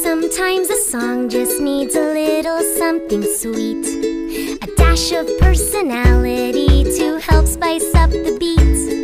Sometimes a song just needs a little something sweet, a dash of personality to help spice up the beat.